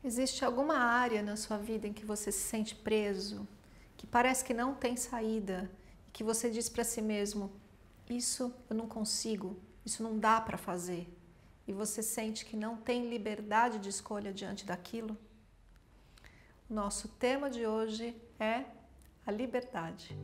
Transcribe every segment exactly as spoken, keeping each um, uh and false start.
Existe alguma área na sua vida em que você se sente preso, que parece que não tem saída, que você diz para si mesmo, isso eu não consigo, isso não dá para fazer, e você sente que não tem liberdade de escolha diante daquilo? O nosso tema de hoje é a liberdade.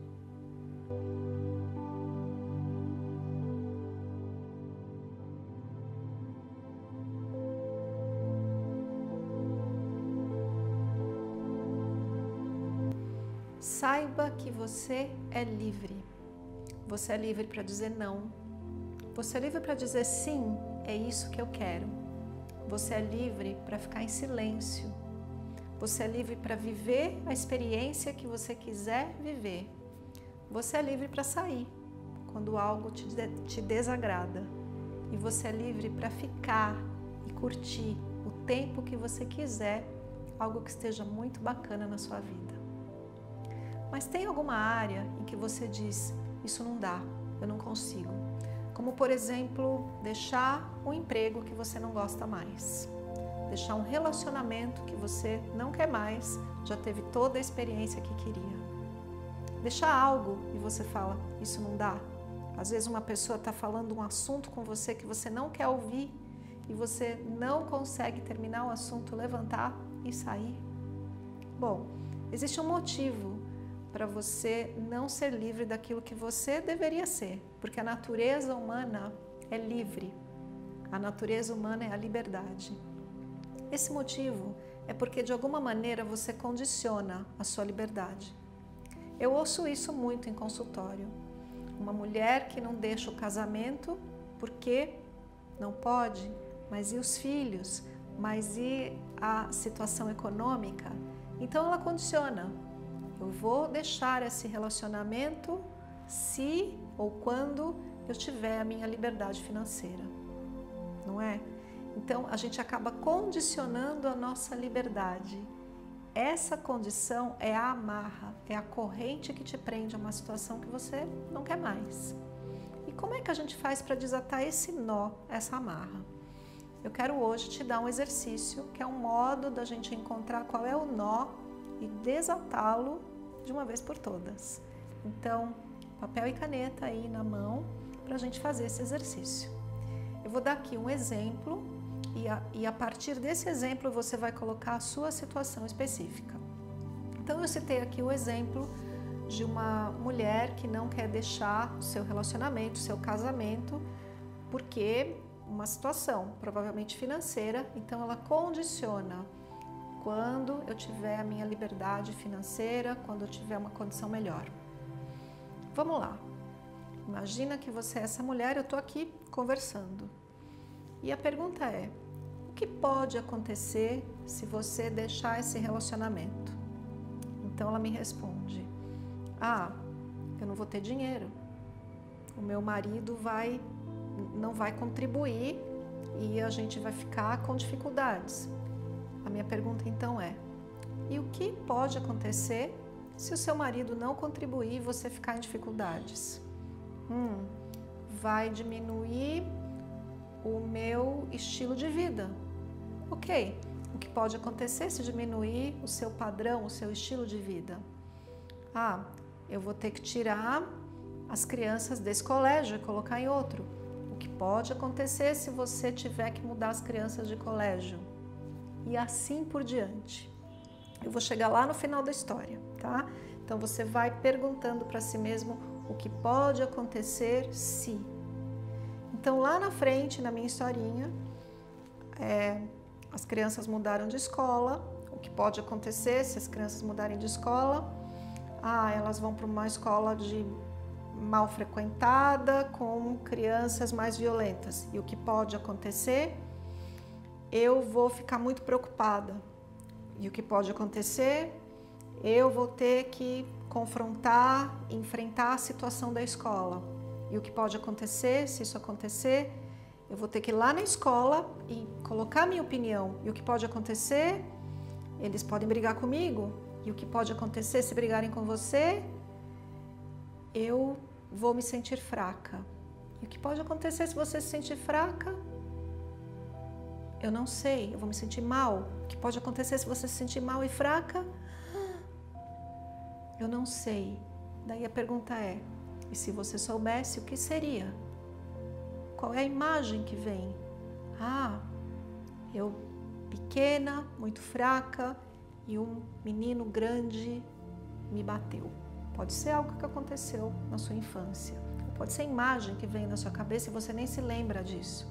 Saiba que você é livre. Você é livre para dizer não. Você é livre para dizer sim, é isso que eu quero. Você é livre para ficar em silêncio. Você é livre para viver a experiência que você quiser viver. Você é livre para sair quando algo te, te desagrada. E você é livre para ficar e curtir o tempo que você quiser, algo que esteja muito bacana na sua vida. Mas tem alguma área em que você diz, isso não dá, eu não consigo. Como, por exemplo, deixar um emprego que você não gosta mais. Deixar um relacionamento que você não quer mais, já teve toda a experiência que queria. Deixar algo e você fala, isso não dá. Às vezes uma pessoa está falando um assunto com você que você não quer ouvir e você não consegue terminar o assunto, levantar e sair. Bom, existe um motivo para você não ser livre daquilo que você deveria ser, porque a natureza humana é livre, a natureza humana é a liberdade. Esse motivo é porque de alguma maneira você condiciona a sua liberdade. Eu ouço isso muito em consultório. Uma mulher que não deixa o casamento porque não pode, mas e os filhos? Mas e a situação econômica? Então ela condiciona. Eu vou deixar esse relacionamento se ou quando eu tiver a minha liberdade financeira, não é? Então a gente acaba condicionando a nossa liberdade. Essa condição é a amarra, é a corrente que te prende a uma situação que você não quer mais. E como é que a gente faz para desatar esse nó, essa amarra? Eu quero hoje te dar um exercício que é um modo da gente encontrar qual é o nó e desatá-lo de uma vez por todas. Então, papel e caneta aí na mão para a gente fazer esse exercício. Eu vou dar aqui um exemplo e a, e a partir desse exemplo você vai colocar a sua situação específica. Então eu citei aqui o exemplo de uma mulher que não quer deixar o seu relacionamento, o seu casamento, porque uma situação, provavelmente financeira, então ela condiciona. Quando eu tiver a minha liberdade financeira, quando eu tiver uma condição melhor. Vamos lá. Imagina que você é essa mulher, eu estou aqui conversando. E a pergunta é, o que pode acontecer se você deixar esse relacionamento? Então ela me responde, ah, eu não vou ter dinheiro. O meu marido vai, não vai contribuir e a gente vai ficar com dificuldades. A minha pergunta então é, e o que pode acontecer se o seu marido não contribuir e você ficar em dificuldades? Hum, vai diminuir o meu estilo de vida. Ok, o que pode acontecer se diminuir o seu padrão, o seu estilo de vida? Ah, eu vou ter que tirar as crianças desse colégio e colocar em outro. O que pode acontecer se você tiver que mudar as crianças de colégio? E assim por diante. Eu vou chegar lá no final da história, tá? Então você vai perguntando para si mesmo o que pode acontecer se. Então lá na frente, na minha historinha, é, as crianças mudaram de escola. O que pode acontecer se as crianças mudarem de escola? Ah, elas vão para uma escola de mal frequentada, com crianças mais violentas. E o que pode acontecer? Eu vou ficar muito preocupada. E o que pode acontecer? Eu vou ter que confrontar, enfrentar a situação da escola. E o que pode acontecer, se isso acontecer, eu vou ter que ir lá na escola e colocar a minha opinião. E o que pode acontecer? Eles podem brigar comigo. E o que pode acontecer se brigarem com você? Eu vou me sentir fraca. E o que pode acontecer se você se sentir fraca? Eu não sei, eu vou me sentir mal. O que pode acontecer se você se sentir mal e fraca? Eu não sei. Daí a pergunta é, e se você soubesse, o que seria? Qual é a imagem que vem? Ah, eu pequena, muito fraca e um menino grande me bateu. Pode ser algo que aconteceu na sua infância. Pode ser a imagem que vem na sua cabeça e você nem se lembra disso.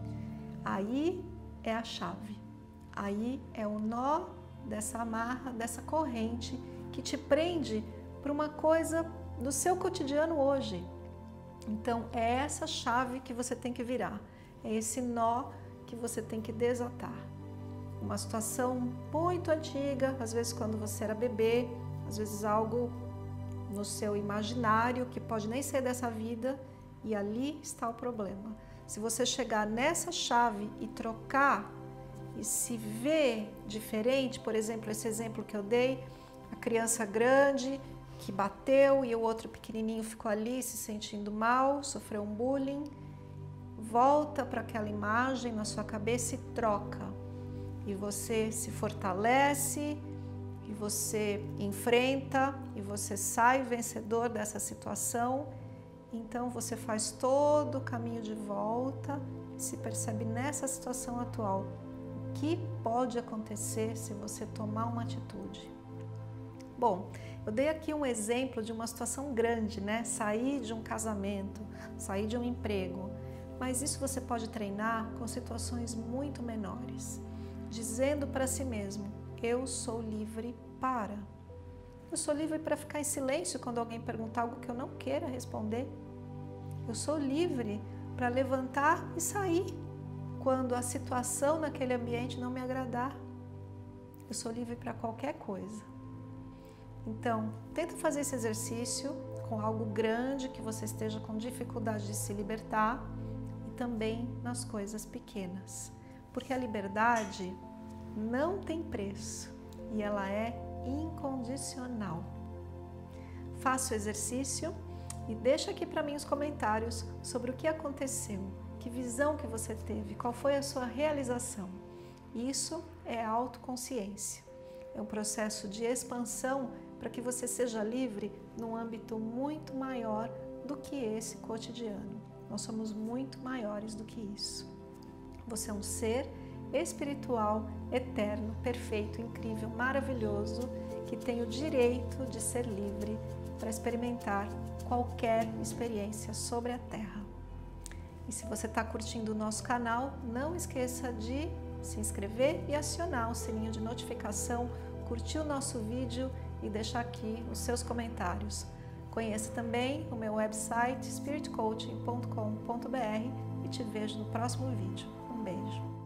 Aí é a chave. Aí é o nó dessa amarra, dessa corrente que te prende para uma coisa do seu cotidiano hoje. Então é essa chave que você tem que virar. É esse nó que você tem que desatar. Uma situação muito antiga, às vezes quando você era bebê, às vezes algo no seu imaginário que pode nem ser dessa vida, e ali está o problema. Se você chegar nessa chave e trocar e se ver diferente, por exemplo, esse exemplo que eu dei, a criança grande que bateu e o outro pequenininho ficou ali se sentindo mal, sofreu um bullying, volta para aquela imagem na sua cabeça e troca. E você se fortalece, e você enfrenta, e você sai vencedor dessa situação. Então você faz todo o caminho de volta e se percebe nessa situação atual. O que pode acontecer se você tomar uma atitude? Bom, eu dei aqui um exemplo de uma situação grande, né? Sair de um casamento, sair de um emprego. Mas isso você pode treinar com situações muito menores. Dizendo para si mesmo, eu sou livre para. Eu sou livre para ficar em silêncio quando alguém perguntar algo que eu não queira responder. Eu sou livre para levantar e sair quando a situação naquele ambiente não me agradar. Eu sou livre para qualquer coisa. Então, tenta fazer esse exercício com algo grande que você esteja com dificuldade de se libertar e também nas coisas pequenas. Porque a liberdade não tem preço e ela é incondicional. Faça o exercício e deixa aqui para mim os comentários sobre o que aconteceu, que visão que você teve, qual foi a sua realização. Isso é autoconsciência. É um processo de expansão para que você seja livre num âmbito muito maior do que esse cotidiano. Nós somos muito maiores do que isso. Você é um ser espiritual, eterno, perfeito, incrível, maravilhoso, que tem o direito de ser livre para experimentar qualquer experiência sobre a Terra. E se você está curtindo o nosso canal, não esqueça de se inscrever e acionar o sininho de notificação, curtir o nosso vídeo e deixar aqui os seus comentários. Conheça também o meu website spirit coaching ponto com ponto br e te vejo no próximo vídeo. Um beijo!